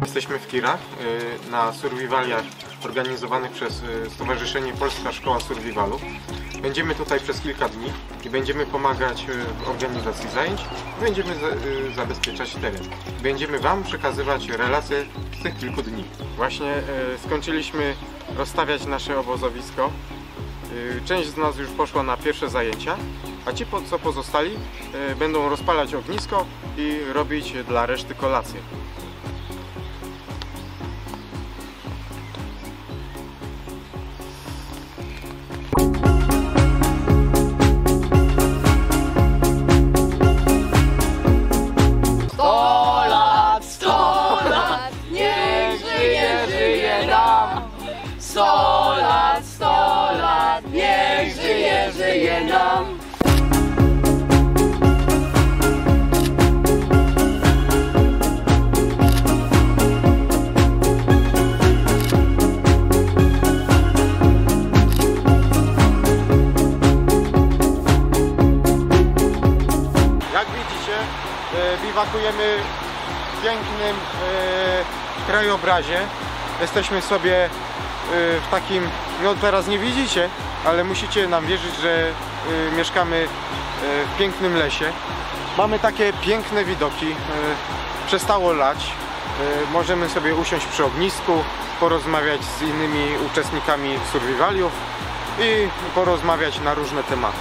Jesteśmy w Kirach na survivaliach organizowanych przez Stowarzyszenie Polska Szkoła Survivalu. Będziemy tutaj przez kilka dni i będziemy pomagać w organizacji zajęć. Będziemy zabezpieczać teren. Będziemy Wam przekazywać relacje z tych kilku dni. Właśnie skończyliśmy rozstawiać nasze obozowisko. Część z nas już poszła na pierwsze zajęcia, a ci, co pozostali, będą rozpalać ognisko i robić dla reszty kolację. Niech żyje, żyje nam! 100 lat, niech żyje, żyje nam! Jak widzicie, biwakujemy w pięknym krajobrazie. Jesteśmy sobie w takim, no teraz nie widzicie, ale musicie nam wierzyć, że mieszkamy w pięknym lesie. Mamy takie piękne widoki, przestało lać, możemy sobie usiąść przy ognisku, porozmawiać z innymi uczestnikami survivaliów i porozmawiać na różne tematy.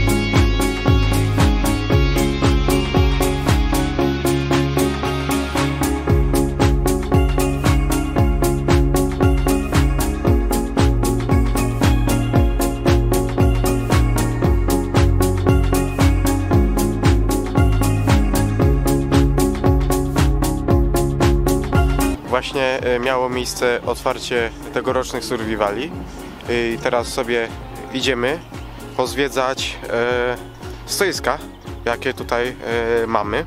Właśnie miało miejsce otwarcie tegorocznych survivali i teraz sobie idziemy pozwiedzać stoiska, jakie tutaj mamy.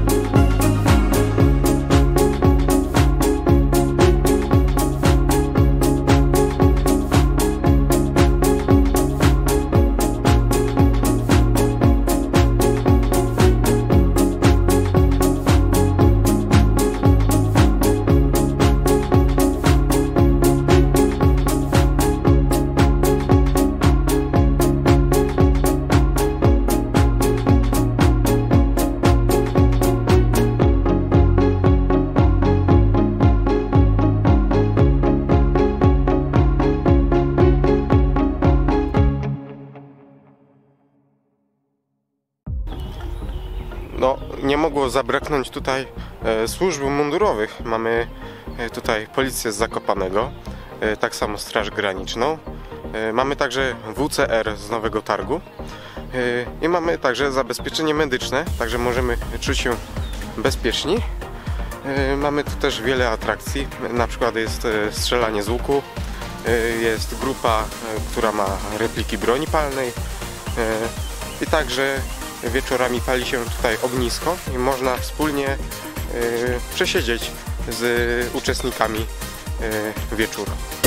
No, nie mogło zabraknąć tutaj służb mundurowych. Mamy tutaj policję z Zakopanego, tak samo Straż Graniczną. Mamy także WCR z Nowego Targu i mamy także zabezpieczenie medyczne, także możemy czuć się bezpieczni. Mamy tu też wiele atrakcji, na przykład jest strzelanie z łuku, jest grupa, która ma repliki broni palnej i także wieczorami pali się tutaj ognisko i można wspólnie przesiedzieć z uczestnikami wieczór.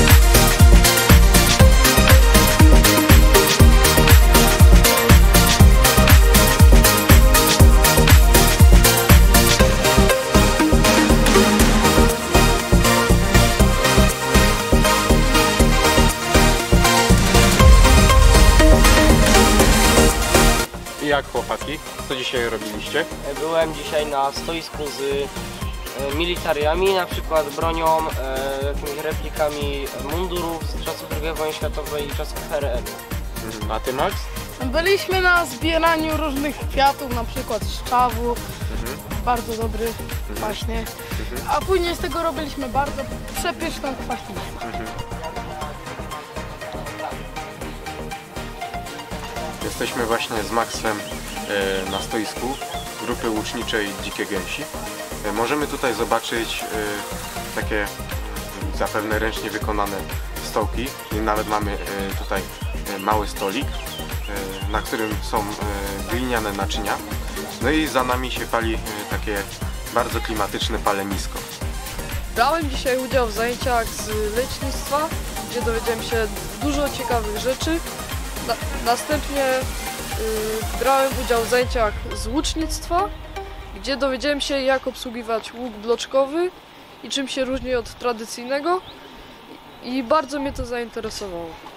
I jak chłopaki? Co dzisiaj robiliście? Byłem dzisiaj na stoisku z militariami, na przykład bronią, jakimiś replikami mundurów z czasów II wojny światowej i czasów PRL. A ty, Max? Byliśmy na zbieraniu różnych kwiatów, na przykład szczawu, bardzo dobry właśnie, a później z tego robiliśmy bardzo przepyszną kwaśnicę. Jesteśmy właśnie z Maxem na stoisku grupy łuczniczej Dzikie Gęsi. Możemy tutaj zobaczyć takie zapewne ręcznie wykonane stołki i nawet mamy tutaj mały stolik, na którym są gliniane naczynia. No i za nami się pali takie bardzo klimatyczne palenisko. Brałem dzisiaj udział w zajęciach z lecznictwa, gdzie dowiedziałem się dużo ciekawych rzeczy. Następnie brałem udział w zajęciach z łucznictwa, gdzie dowiedziałem się, jak obsługiwać łuk bloczkowy i czym się różni od tradycyjnego i bardzo mnie to zainteresowało.